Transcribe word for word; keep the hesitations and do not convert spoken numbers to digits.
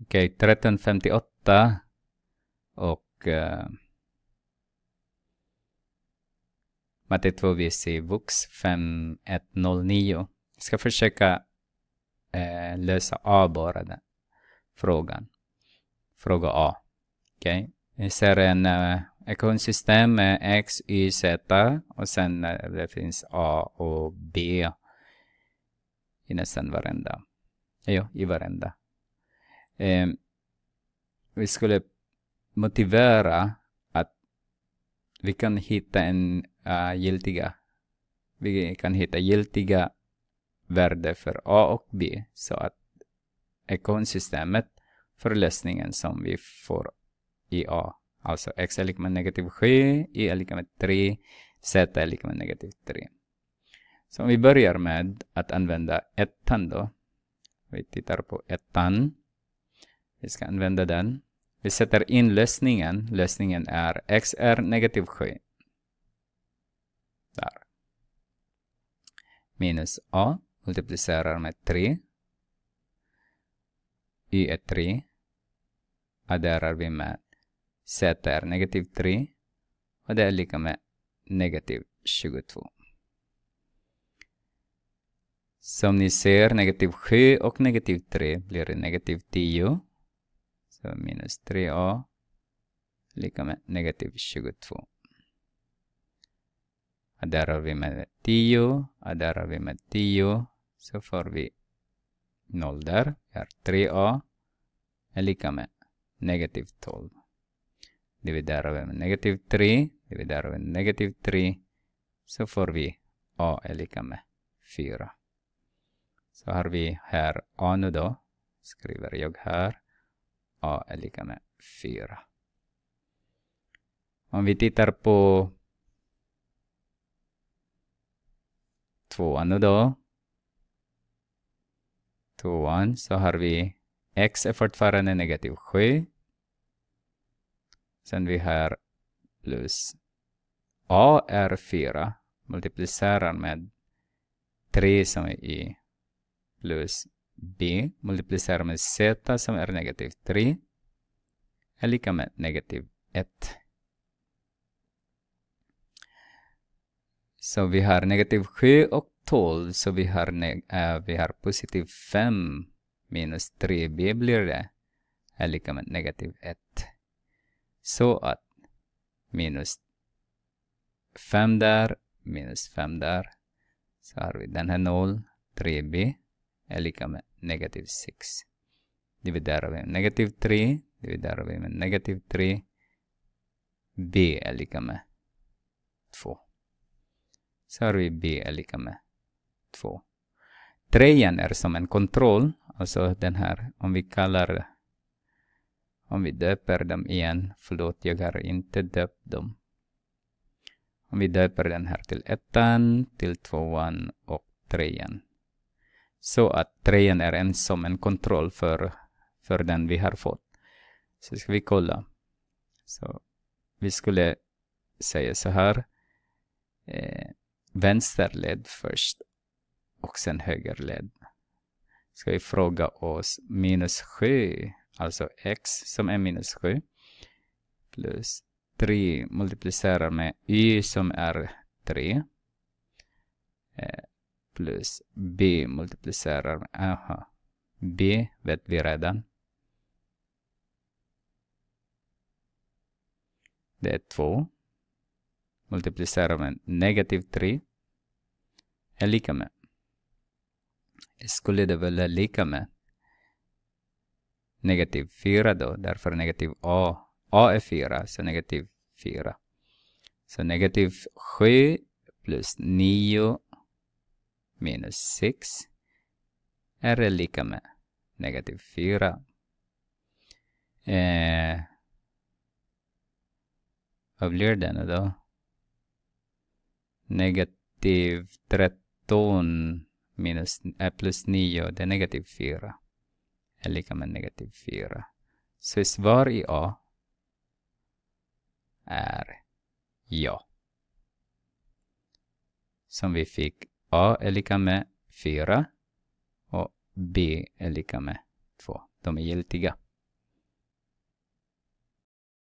Okej, okay, tretton femtioåtta och uh, matte två V C Vux fem ett noll nio. Jag ska försöka uh, lösa A bara den frågan. Fråga A. Okej. Okay. Vi ser en uh, ekvationssystem med X, Y, Z och sen uh, det finns A och B i nästan varenda. Jo, i varenda. Um, vi skulle motivera att vi kan hitta en uh, giltiga vi kan hitta giltiga värde för A och B så att ekvationssystemet för lösningen som vi får i A, alltså x är lika med negativ sju, y är lika med tre, z är lika med negativ tre. Så om vi börjar med att använda ettan då. Vi tittar på ettan. Vi ska använda den. Vi sätter in lösningen. Lösningen är x är negativ sju. Där. Minus a multiplicerar med tre. Y är tre. Adderar vi med z är negativ tre. Och det är lika med negativ tjugotvå. Som ni ser, negativ sju och negativ tre blir negativ tio. Så minus tre a lika med negativ tjugotvå. Adderar vi med tio, adderar vi med tio, så får vi noll där. Vi har tre a är lika med negativ tolv. Dividerar vi med negativ tre, dividerar vi med negativ tre, så får vi a är lika med fyra. Så har vi här a nu då, skriver jag här, a är lika med fyra. Om vi tittar på tvåan nu då, tvåan så har vi x är fortfarande negativ sju. Sen vi har plus a är fyra, multiplicerar med tre som är y, plus b multiplicerar med z som är negativ tre, är lika med negativ ett. Så vi har negativ sju och tolv, så vi har, äh, vi har positiv fem minus tre b blir det, är lika med negativ ett. Så att minus fem där, minus fem där, så har vi den här noll, tre b är lika med negativ sex. Dividerar vi med negativ tre, dividerar vi med negativ tre, b är lika med två. Så har vi b är lika med två. Trean är som en kontroll, alltså den här, om vi kallar, om vi döper dem igen, förlåt jag har inte döpt dem. Om vi döper den här till ettan, till tvåan och trean. Så att trean är en som en kontroll för, för den vi har fått. Så ska vi kolla. Så vi skulle säga så här. Eh, vänsterled först. Och sen högerled. Ska vi fråga oss minus sju. Alltså x som är minus sju. Plus tre multiplicerar med y som är tre. Eh, plus b multiplicerar med, aha, b vet vi redan. Det är två. Multiplicerar med negativ tre. Är lika med. Skulle det väl lika med negativ fyra då. Därför negativ a. A är fyra, så negativ fyra. Så negativ sju plus nio minus sex är lika med negativ fyra. Eh, vad blir det nu då? Negativ tretton minus äh, plus nio, det är negativ fyra. Är lika med negativ fyra. Så svar i A är ja. Som vi fick, A är lika med fyra och B är lika med två. De är giltiga.